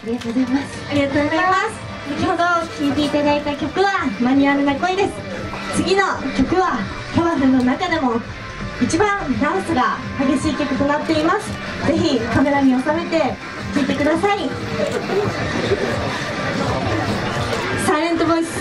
りがとうございます。 ありがとうございます。先ほど聴いていただいた曲はマニュアルな恋です。次の曲はパワフルの中でも一番ダンスが激しい曲となっています。ぜひカメラに収めて聴いてください。サイレントボイス。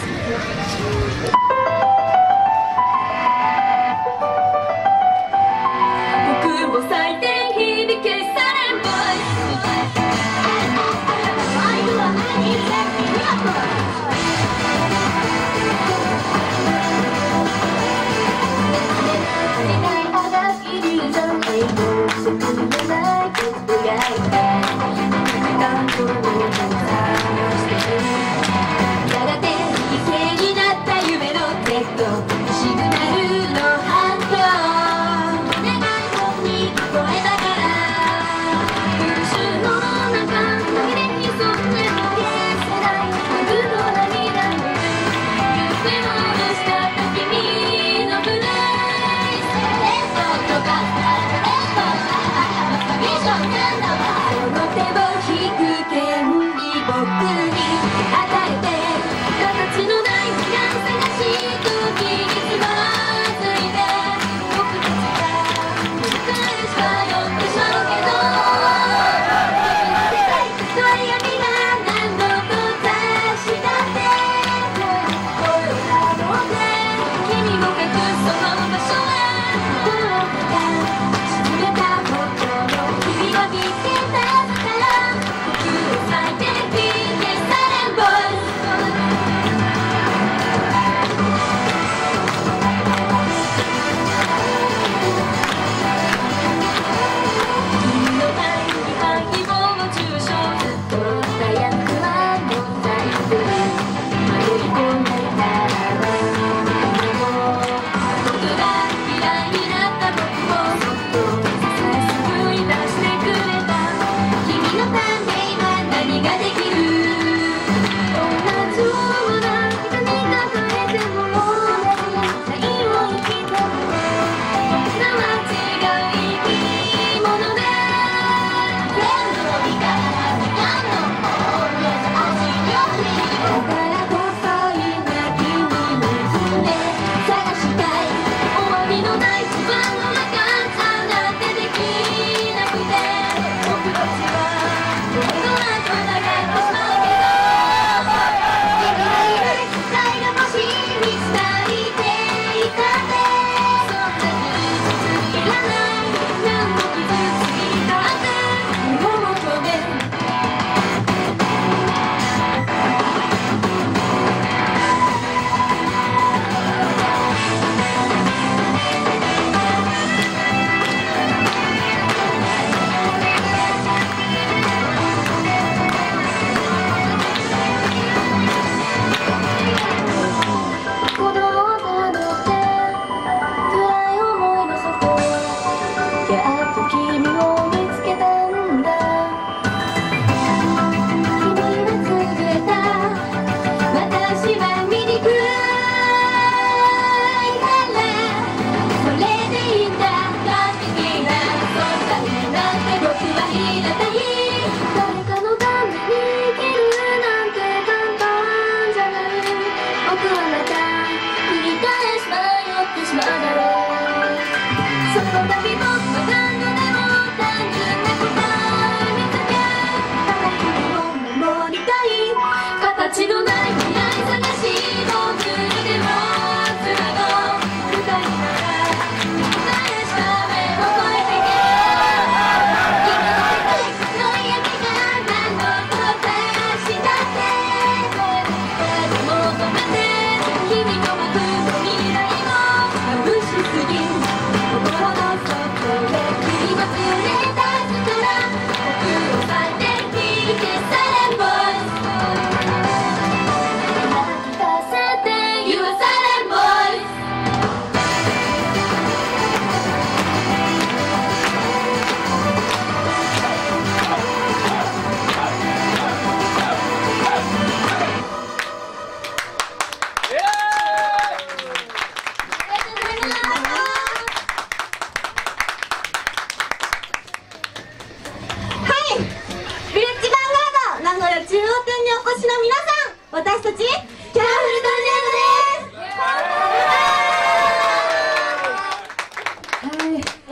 市の皆さん、私たちキャラフルトルネードです。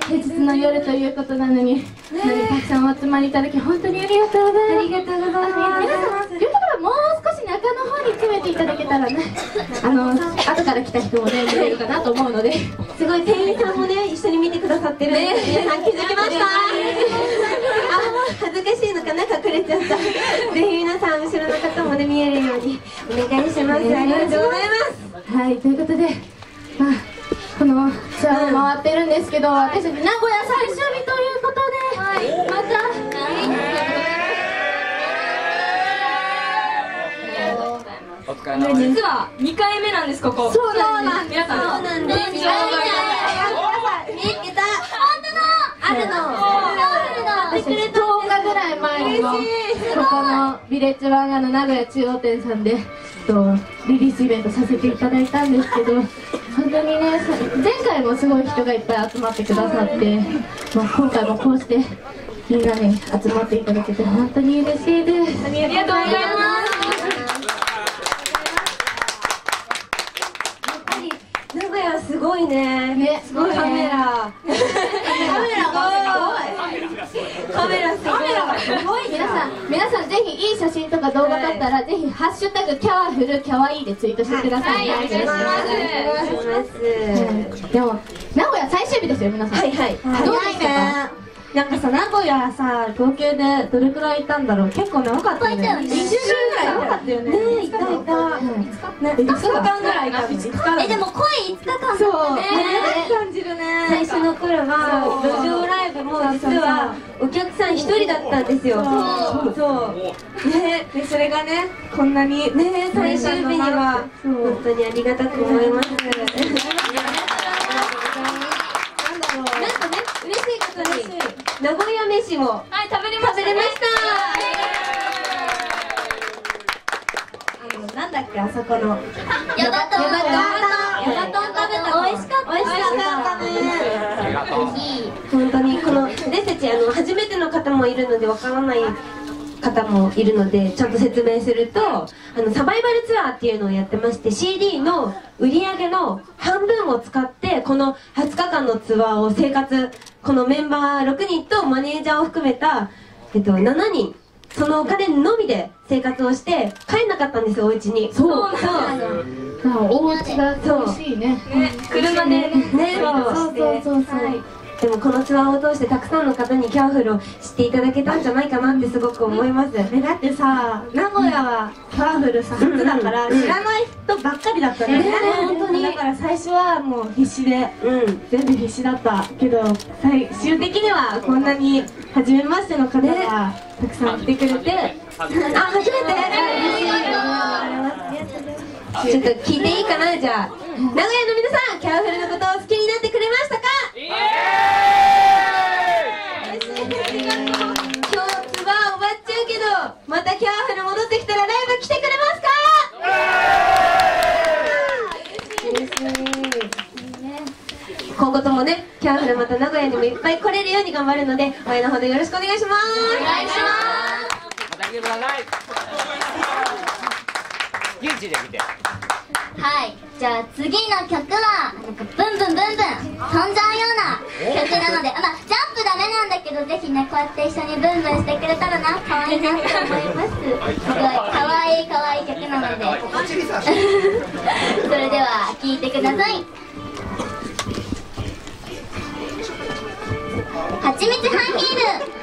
平日の夜ということなのに、たくさんお集まりいただき本当にありがとうございます。ありがとうございます。皆さん、よかったらもう少し中の方に詰めていただけたらね、後から来た人もね、見れるかなと思うので、 すごい店員さんもね、一緒に見てくださってるんで、皆さん気づきました。恥ずかしいのかな、隠れちゃった。ぜひ皆さん、後ろの方もね、見えるようにお願いします。ありがとうございます。 はい、ということで、このツアーを回ってるんですけど、私たち名古屋最終日ということで、また実は2回目なんです、ここ。 そうなんです。 皆さん、 そうなんです。見つけた。 あるの。私10日ぐらい前にもここのビレッジワン名古屋中央店さんでリリースイベントさせていただいたんですけど、本当にね、前回もすごい人がいっぱい集まってくださって、今回もこうしてみんなに集まっていただけて本当に嬉しいです。 ありがとうございます。 名古屋すごいね。すごいカメラ。 皆さんぜひいい写真とか動画撮ったら、ぜひハッシュタグキャワフルキャワイイでツイートしてください。お願いします。でも名古屋最終日ですよ、皆さん。 はいはい。 どうでしたか？ なんかさ、名古屋さ、合計でどれくらいいたんだろう。結構長かったよね。20週ぐらい長かったよね。ねえ、いたいた。5日間ぐらいいた。 でも声5日間そう長く感じるね。最初の頃は路上ライブも実はお客さん1人だったんですよ。そうね、でそれがね、こんなにね、最終日には本当にありがたく思います。名古屋飯も食べれました。 なんだっけ、あそこのヤバトン食べた。美味しかった。 美味しかったね。本当にこの私たち初めての方もいるのでわからない方もいるので、ちゃんと説明すると、サバイバルツアーっていうのをやってまして、 CD の売り上げの半分を使ってこの20日間のツアーを生活、このメンバー6人とマネージャーを含めた、7人、そのお金のみで生活をして帰んなかったんですよ、お家に。そうお家が楽しいね。 車でね。 そうでもこのツアーを通してたくさんの方にキャワフルを知っていただけたんじゃないかなってすごく思います。だってさ、名古屋はキャワフルさ初だから知らない人ばっかりだったね。本当に。だから最初はもう必死で、全部必死だったけど、最終的にはこんなに初めましての方がたくさん来てくれて、初めて。ちょっと聞いていいかな。じゃあ名古屋の皆さん、キャワフルのことを好きになってくれましたか？今日ツアー終わっちゃうけど、またキャワフル戻ってきたらライブ来てくれますか？今後ともね、キャワフルまた名古屋にもいっぱい来れるように頑張るので、応援のほどよろしくお願いします。 お願いします。 また来てください。現地で見て。 はい、じゃあ次の曲はブンブンブンブン飛んじゃうような曲なので、ジャンプダメなんだけど、ぜひね、こうやって一緒にブンブンしてくれたらな、可愛いなって思います。すごい可愛い曲なのでそれでは聴いてください。はちみつハイヒール。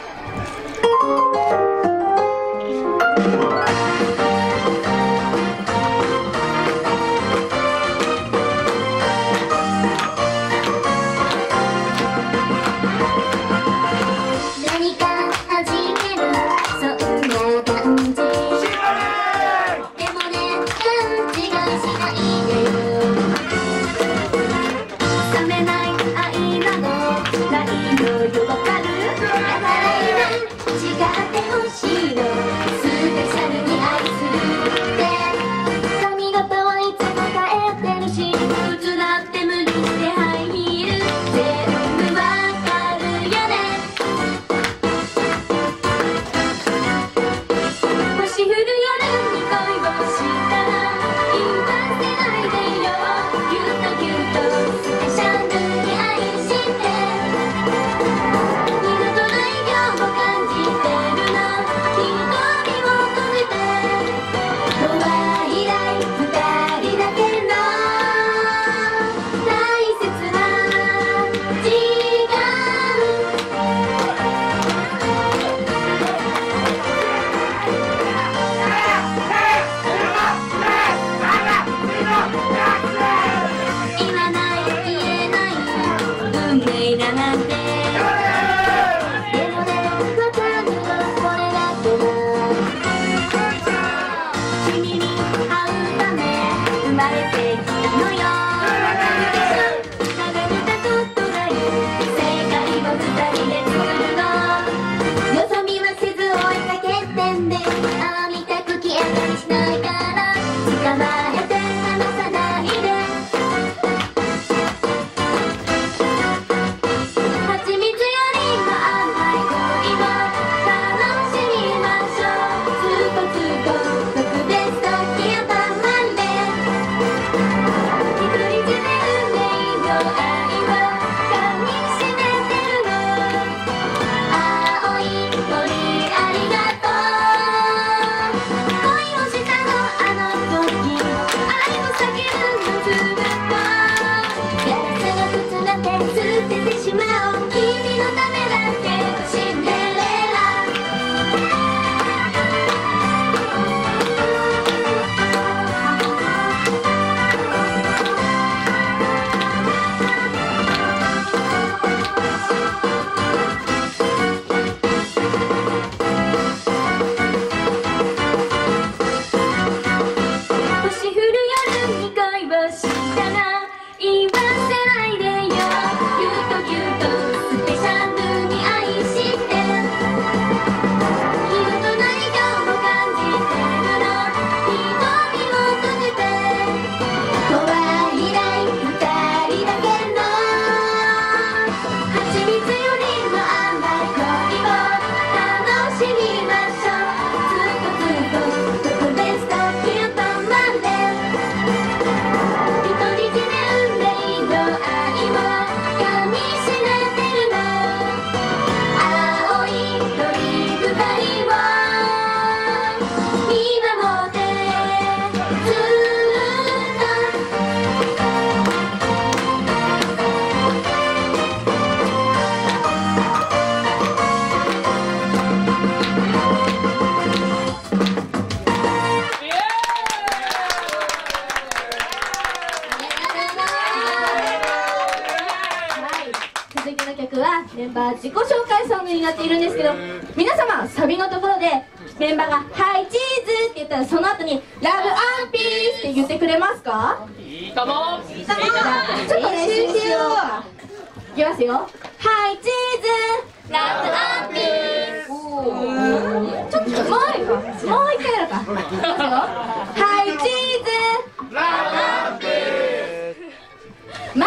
紹介ソングになっているんですけど、皆様サビのところでメンバーが「はいチーズ」って言ったらその後に「ラブアンピース」って言ってくれますか？ いいとも。 ちょっと練習しようか。いきますよ。はいチーズラブアンピース。ちょっともう一回やろうか。いきますよ。はいチーズラブアンピース。まあ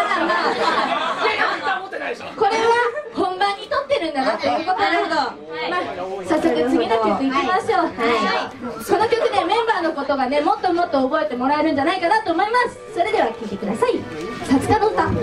これは本番に撮ってるんだなということで、早速次の曲いきましょう。この曲でメンバーのことがねもっともっと覚えてもらえるんじゃないかなと思います。それでは聴いてください。さつかの歌。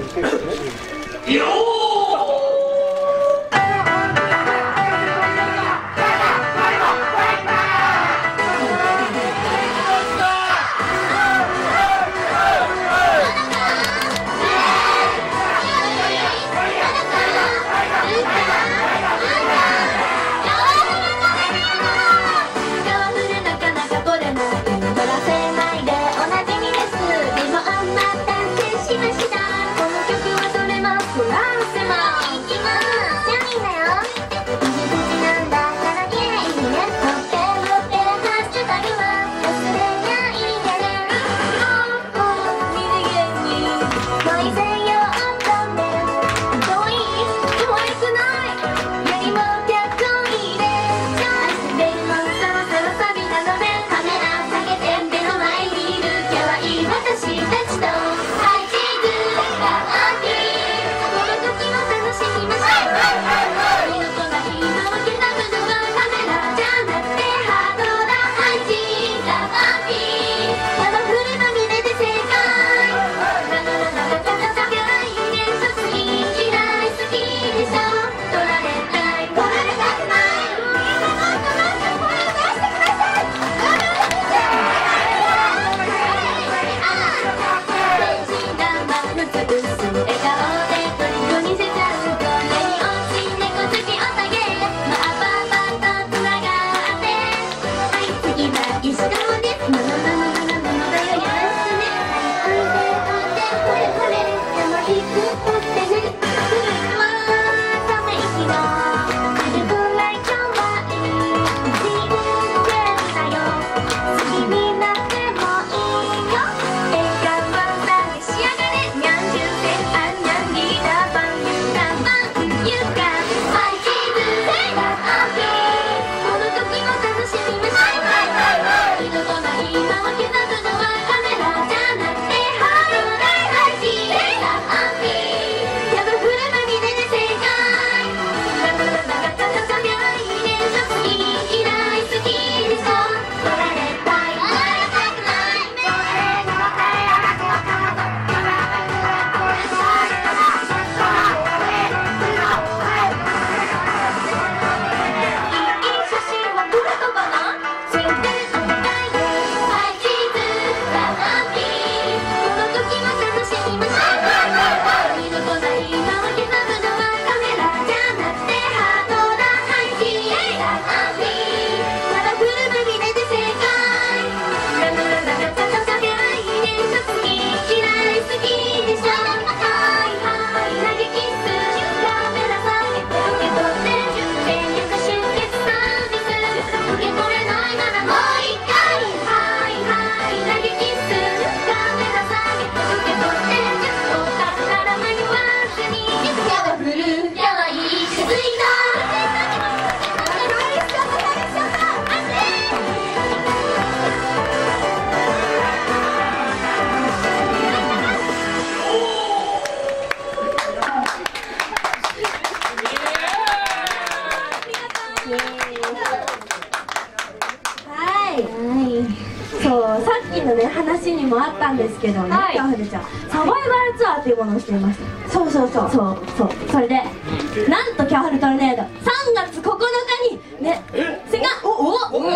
話にもあったんですけどね、キャフルちゃんサバイバルツアーっていうものをしていました。そうそれでなんとキャフルトルネード3月9日にねセカンドシングル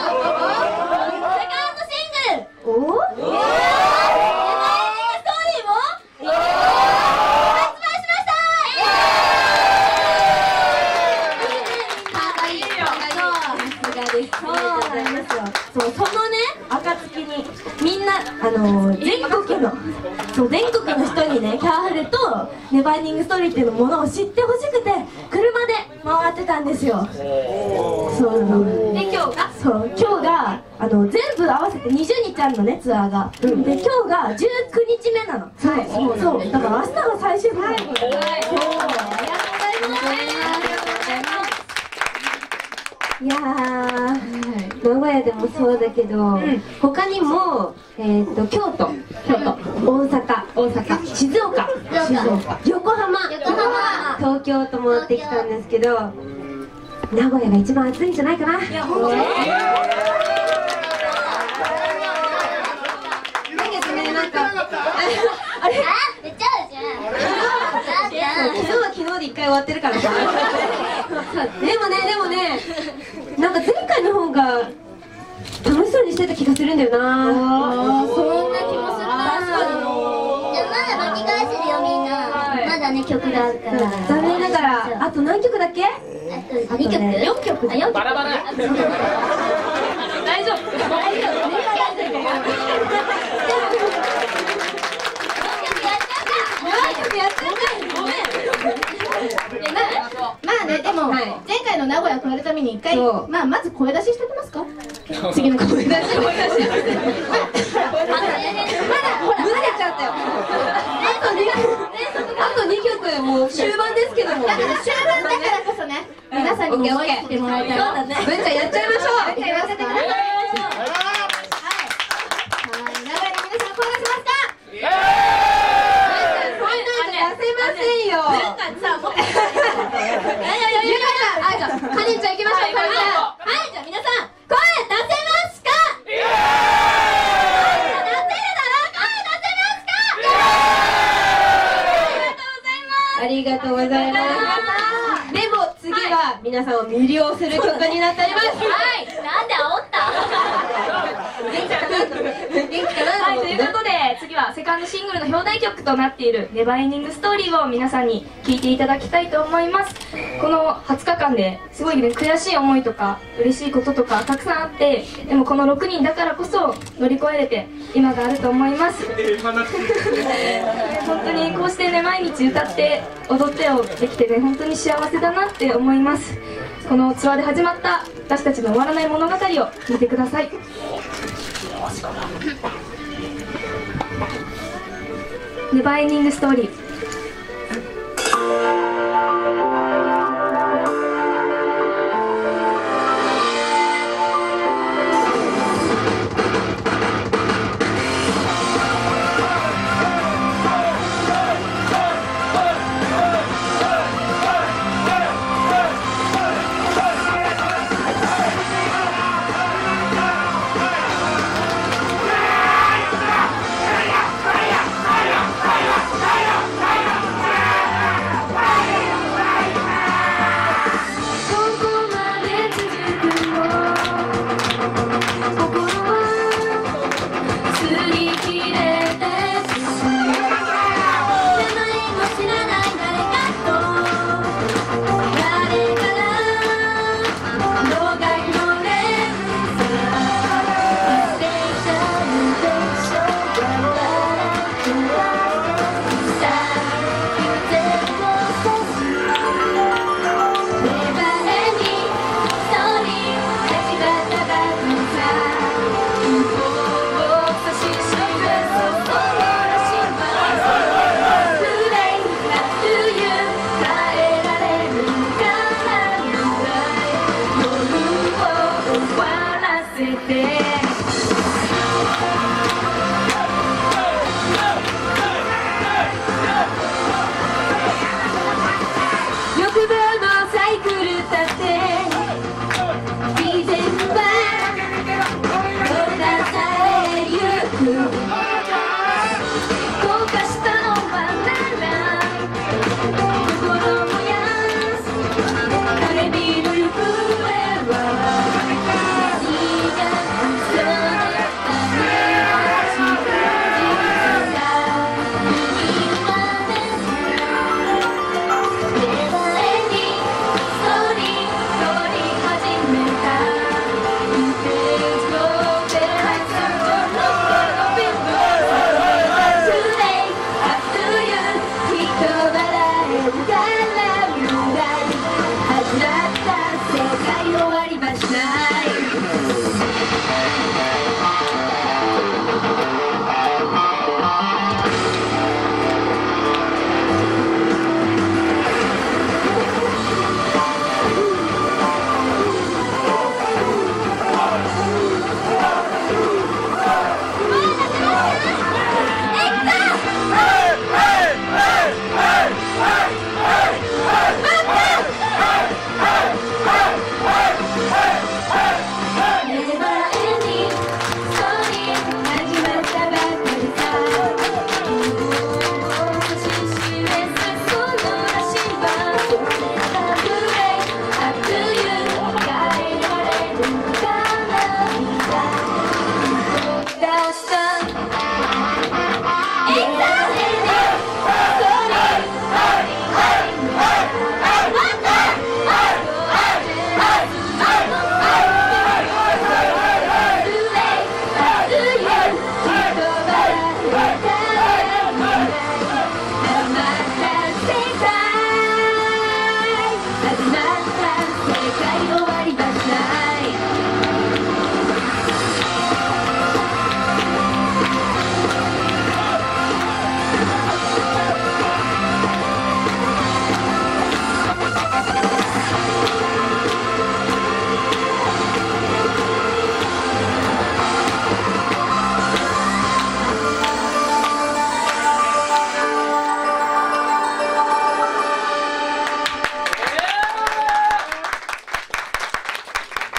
ストーリーも発売しましたそうなんですよ。そのね暁にみんな全国の人にねキャーフルとネバーエンディングストーリーっていうものを知ってほしくて車回ってたんですよ。そうなの。で今日が全部合わせて20日あるのね、ツアーが。で今日が19日目なの。そうだから明日が最終日。ありがとうございます。いやー、名古屋でもそうだけど、他にも京都、大阪、静岡、横浜、東京と回ってきたんですけど、名古屋が一番暑いんじゃないかな。いや本当に。あれ？ 出ちゃうじゃん。 昨日は昨日で1回終わってるからさ。でもね、なんか前回の方が楽しそうにしてた気がするんだよな。 そんな気もするな。 じゃあまだ巻き返せるよみんな。まだね曲があるから。 残念ながらあと何曲だっけ？ あと2曲？4曲。4曲。 バラバラ。 大丈夫。 まあね、でも前回の名古屋を超えるために一回まず声出ししておきますか。次の声出し。まだほら蒸れちゃったよ。あと2曲もう終盤ですけども。 だから終盤だからこそね、皆さんに思い切ってもらいたい。そうだね。 文ちゃんやっちゃいましょう。 言わせてください。はい。名古屋の皆さん声出しますか。カレンちゃん行きましょう。はい、じゃあ皆さん声出せますか。出せるだろ。声出せますか。 ありがとうございます。でも次は皆さんを魅了する曲になっております。 はい。なんで煽った？ 元気かな。 はい、ということで次はセカンドシングルの表題曲となっている「ネバーエンディングストーリー」を皆さんに聴いていただきたいと思います。この20日間ですごいね、悔しい思いとか嬉しいこととかたくさんあって、でもこの6人だからこそ乗り越えれて今があると思います。本当にこうしてね、毎日歌って踊ってをできてね、本当に幸せだなって思います。このツアーで始まった私たちの終わらない物語を聞いてください。ネバーエンディングストーリー。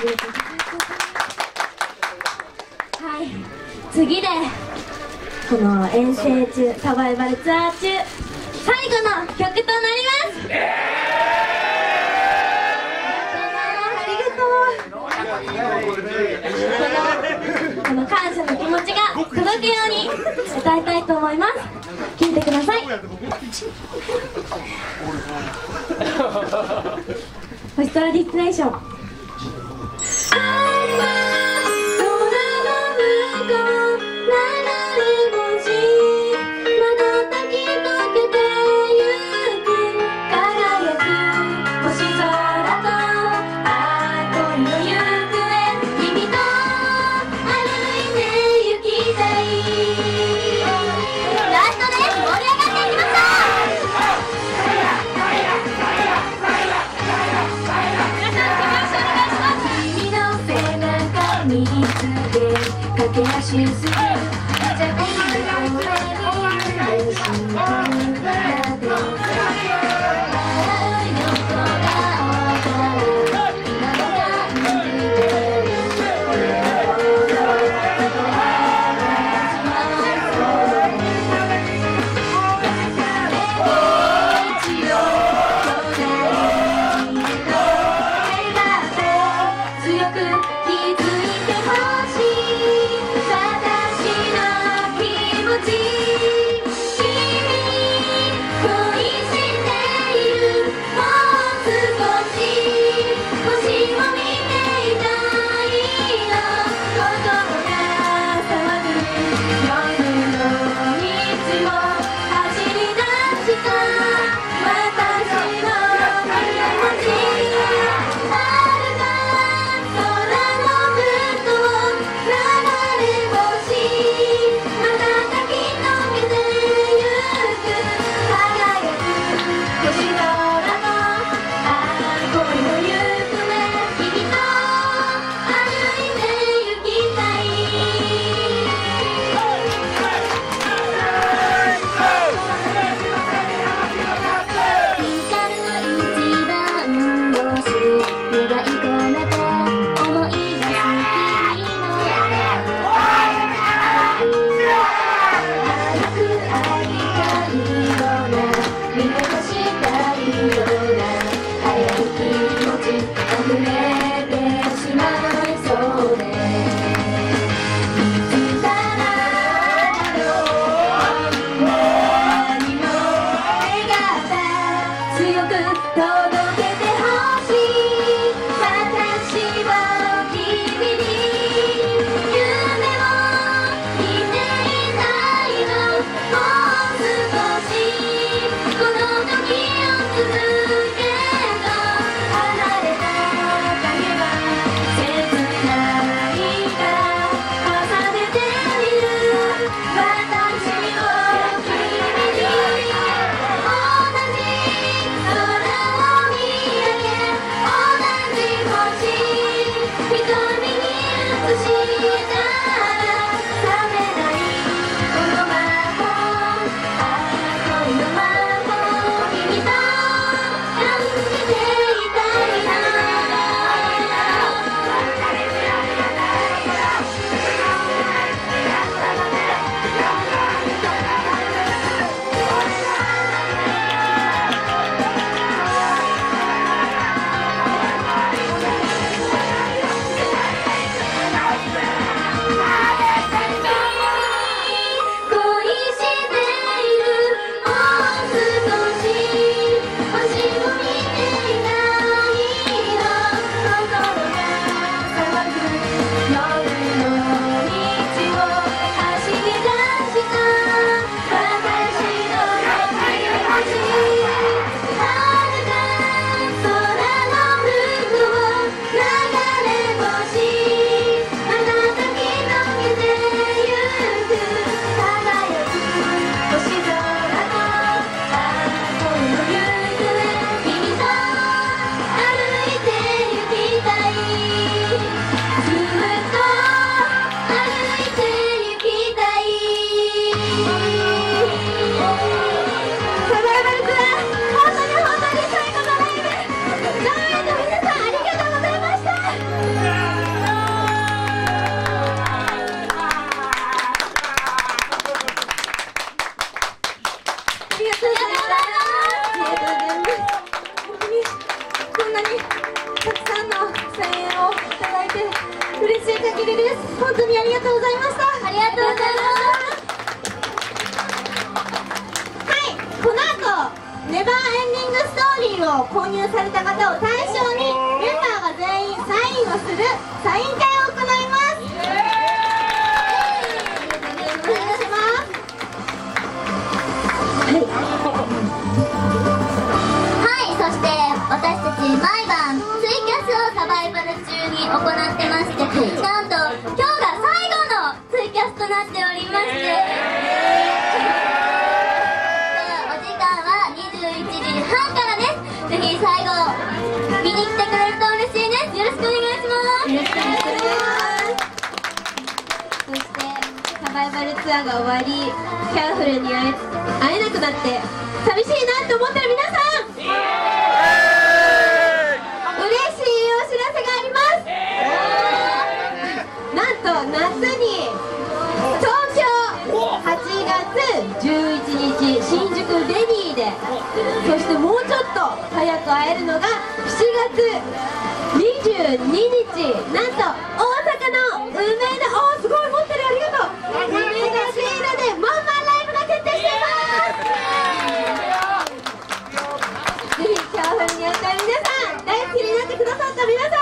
はい、次でこの遠征中サバイバルツアー中最後の曲となります。この感謝の気持ちが届くように歌いたいと思います。聴いてください。星空ディスプレイション。 駆け足するじゃかげです。本当にありがとうございました。 ありがとうございはい、この後ネバーエンディングストーリーを購入された方を対象にメンバーが全員サインをするサイン会を行います。お願いします。 はい、そして私たち毎晩ツイキャスをサバイバル中に行ってまして、なんと今日が最後のツイキャスとなっておりまして、お時間は21時半からです。ぜひ最後見に来てくれると嬉しいです。よろしくお願いします。よろしくお願いします。 そしてサバイバルツアーが終わり、キャラフルに会えなくなって寂しいなって思ってる皆さん、嬉しいお知らせがあります。なんと夏に東京8月11日新宿レディーで、そしてもうちょっと早く会えるのが7月22日、なんと大阪の梅田、すごい持ってる、ありがとう、梅田シーラでワンマンライブが決定しています。ぜひキャラフルにやりたい皆さん、大好きになってくださった皆さん、